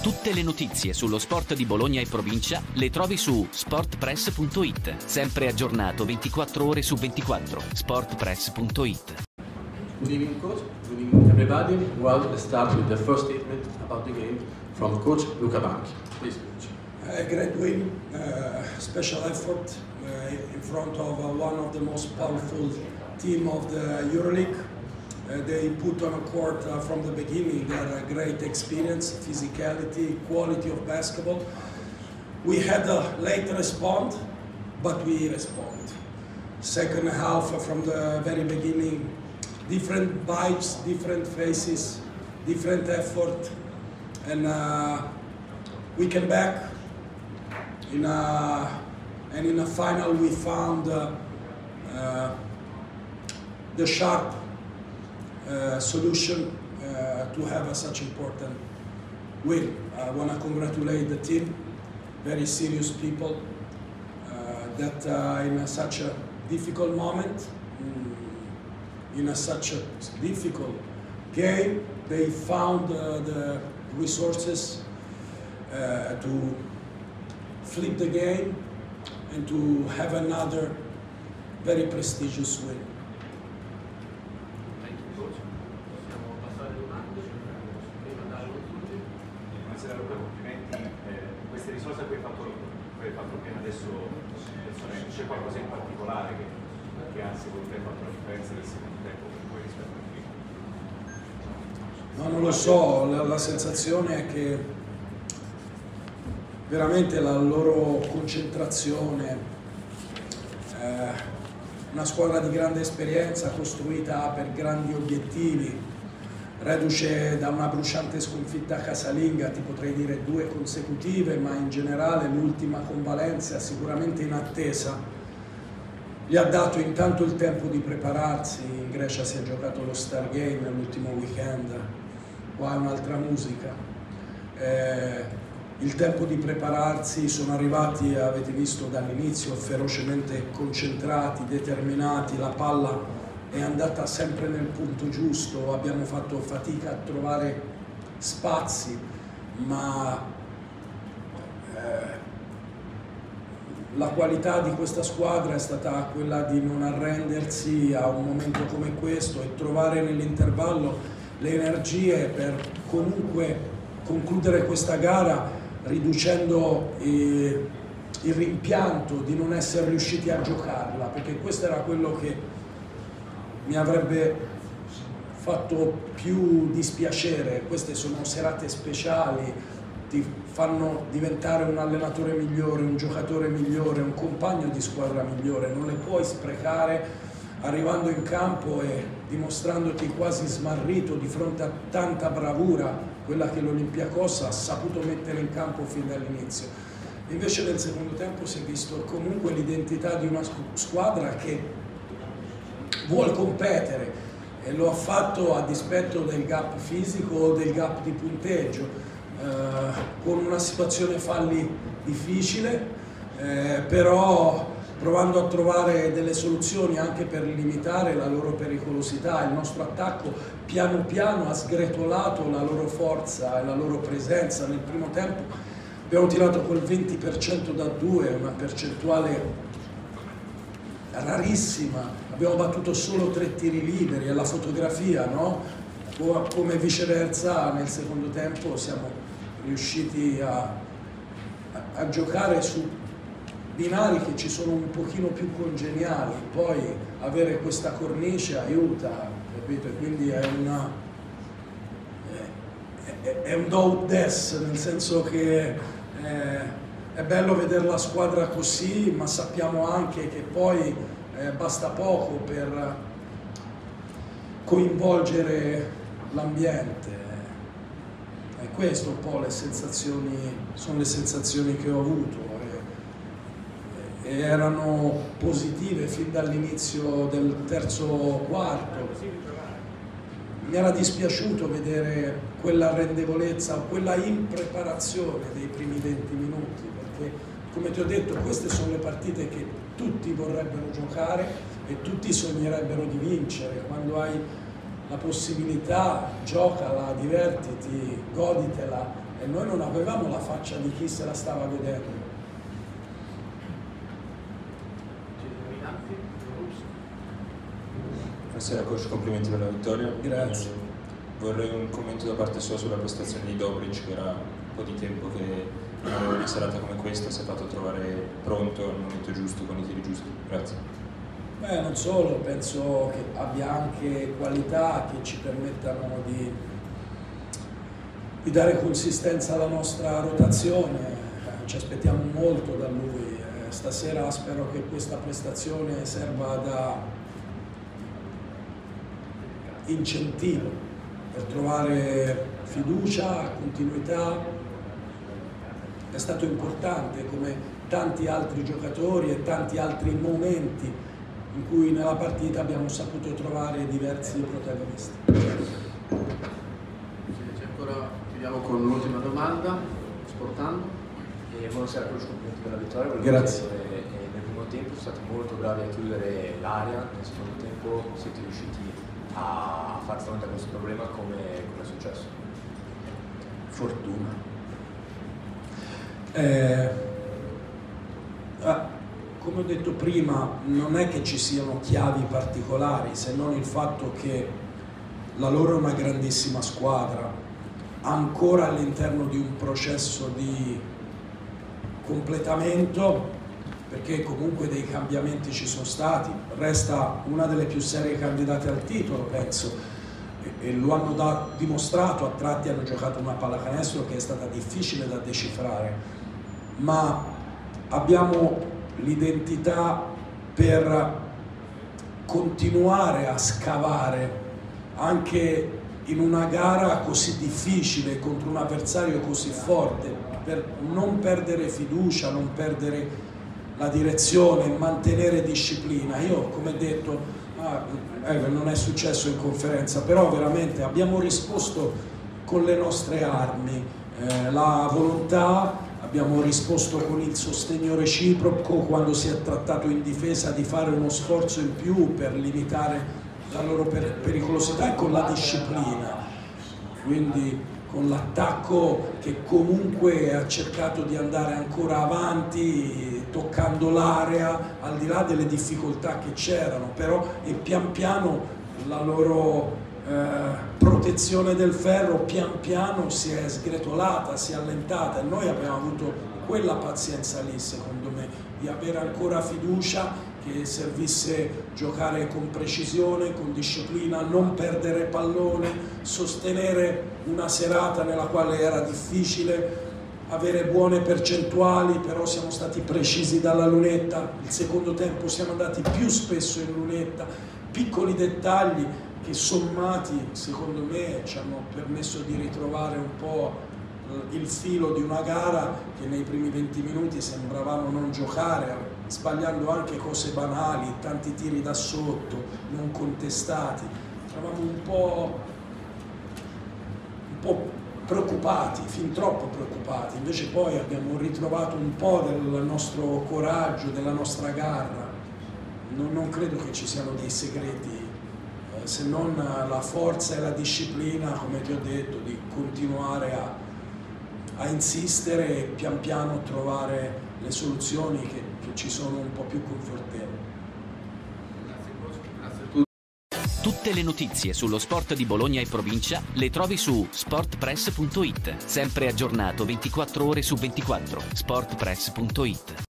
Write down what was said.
Tutte le notizie sullo sport di Bologna e provincia le trovi su sportpress.it. Sempre aggiornato 24 ore su 24. sportpress.it. Good evening, coach. Good evening, everybody. Well, let's start with the first statement about the game from coach Luca Banchi. Please, coach. A great win, special effort in front of one of the most powerful team of the EuroLeague. They put on a court from the beginning a great experience, physicality, quality of basketball. We had a late response, but we respond. Second half from the very beginning, different vibes, different faces, different effort, and we came back. In a final we found the sharp solution to have such important win. I want to congratulate the team, very serious people that in such a difficult moment, in such a difficult game, they found the resources to flip the game and to have another very prestigious win. Thank you, coach. Possiamo passare alle domande. Prima andare allo studio. Buonasera Luca, complimenti. Queste risorse a cui hai fatto appena adesso, c'è qualcosa in particolare che ha secondo te fatto la differenza del secondo tempo per voi rispetto al primo? No, non lo so, la sensazione è che veramente la loro concentrazione, una squadra di grande esperienza costruita per grandi obiettivi, reduce da una bruciante sconfitta casalinga, ti potrei dire 2 consecutive, ma in generale l'ultima con Valencia sicuramente in attesa, gli ha dato intanto il tempo di prepararsi. In Grecia si è giocato lo Star Game l'ultimo weekend, qua è un'altra musica. Il tempo di prepararsi, sono arrivati, avete visto dall'inizio, ferocemente concentrati, determinati, la palla è andata sempre nel punto giusto, abbiamo fatto fatica a trovare spazi, ma la qualità di questa squadra è stata quella di non arrendersi a un momento come questo e trovare nell'intervallo le energie per comunque concludere questa gara riducendo il rimpianto di non essere riusciti a giocarla, perché questo era quello che mi avrebbe fatto più dispiacere. Queste sono serate speciali, ti fanno diventare un allenatore migliore, un giocatore migliore, un compagno di squadra migliore, non le puoi sprecare arrivando in campo e dimostrandoti quasi smarrito di fronte a tanta bravura, quella che l'Olympiakos ha saputo mettere in campo fin dall'inizio. Invece nel secondo tempo si è visto comunque l'identità di una squadra che vuole competere e lo ha fatto a dispetto del gap fisico o del gap di punteggio, con una situazione falli difficile, però provando a trovare delle soluzioni anche per limitare la loro pericolosità. Il nostro attacco piano piano ha sgretolato la loro forza e la loro presenza. Nel primo tempo abbiamo tirato col 20% da 2, una percentuale rarissima, abbiamo battuto solo 3 tiri liberi, è la fotografia, no? Come viceversa nel secondo tempo siamo riusciti a giocare su binari che ci sono un pochino più congeniali, poi avere questa cornice aiuta, capito? Quindi è un do des, nel senso che è bello vedere la squadra così, ma sappiamo anche che poi basta poco per coinvolgere l'ambiente. E questo un po' sono le sensazioni che ho avuto. E erano positive fin dall'inizio del terzo quarto. Mi era dispiaciuto vedere quella arrendevolezza o quella impreparazione dei primi 20 minuti, perché come ti ho detto queste sono le partite che tutti vorrebbero giocare e tutti sognerebbero di vincere. Quando hai la possibilità, giocala, divertiti, goditela e noi non avevamo la faccia di chi se la stava vedendo. Buonasera coach, complimenti per la vittoria. Grazie. Vorrei un commento da parte sua sulla prestazione di Dobric, che era un po' di tempo che in una serata come questa si è fatto trovare pronto al momento giusto, con i tiri giusti. Grazie. Beh, non solo, penso che abbia anche qualità che ci permettano di dare consistenza alla nostra rotazione. Ci aspettiamo molto da lui. Stasera spero che questa prestazione serva da incentivo per trovare fiducia, continuità. È stato importante, come tanti altri giocatori e tanti altri momenti in cui nella partita abbiamo saputo trovare diversi protagonisti. Ancora chiudiamo con l'ultima domanda, Sportando. Buonasera coach, complimenti per la vittoria. Grazie. Nel primo tempo siete stati molto bravi a chiudere l'area, nel secondo tempo siete riusciti a far fronte a questo problema. Come è successo? Fortuna. Come ho detto prima, non è che ci siano chiavi particolari, se non il fatto che la loro è una grandissima squadra, ancora all'interno di un processo di completamento, perché comunque dei cambiamenti ci sono stati, resta una delle più serie candidate al titolo, penso, e lo hanno dimostrato. A tratti hanno giocato una pallacanestro che è stata difficile da decifrare, ma abbiamo l'identità per continuare a scavare anche in una gara così difficile contro un avversario così forte, per non perdere fiducia, non perdere la direzione, mantenere disciplina. Io, come detto, non è successo in conferenza, però veramente abbiamo risposto con le nostre armi, la volontà, abbiamo risposto con il sostegno reciproco quando si è trattato in difesa di fare uno sforzo in più per limitare la loro pericolosità, e con la disciplina, quindi con l'attacco che comunque ha cercato di andare ancora avanti, toccando l'area, al di là delle difficoltà che c'erano, però e pian piano la loro protezione del ferro pian piano si è sgretolata, si è allentata, e noi abbiamo avuto quella pazienza lì, secondo me, di avere ancora fiducia che servisse giocare con precisione, con disciplina, non perdere pallone, sostenere una serata nella quale era difficile, avere buone percentuali, però siamo stati precisi dalla lunetta. Il secondo tempo siamo andati più spesso in lunetta, piccoli dettagli che sommati secondo me ci hanno permesso di ritrovare un po' il filo di una gara che nei primi 20 minuti sembravamo non giocare, sbagliando anche cose banali, tanti tiri da sotto, non contestati. Eravamo un po' preoccupati, fin troppo preoccupati, invece poi abbiamo ritrovato un po' del nostro coraggio, della nostra garra. Non credo che ci siano dei segreti, se non la forza e la disciplina, come ti ho detto, di continuare a insistere e pian piano trovare le soluzioni che ci sono un po' più confortevoli. Grazie a tutti. Tutte le notizie sullo sport di Bologna e provincia le trovi su sportpress.it, sempre aggiornato 24 ore su 24. sportpress.it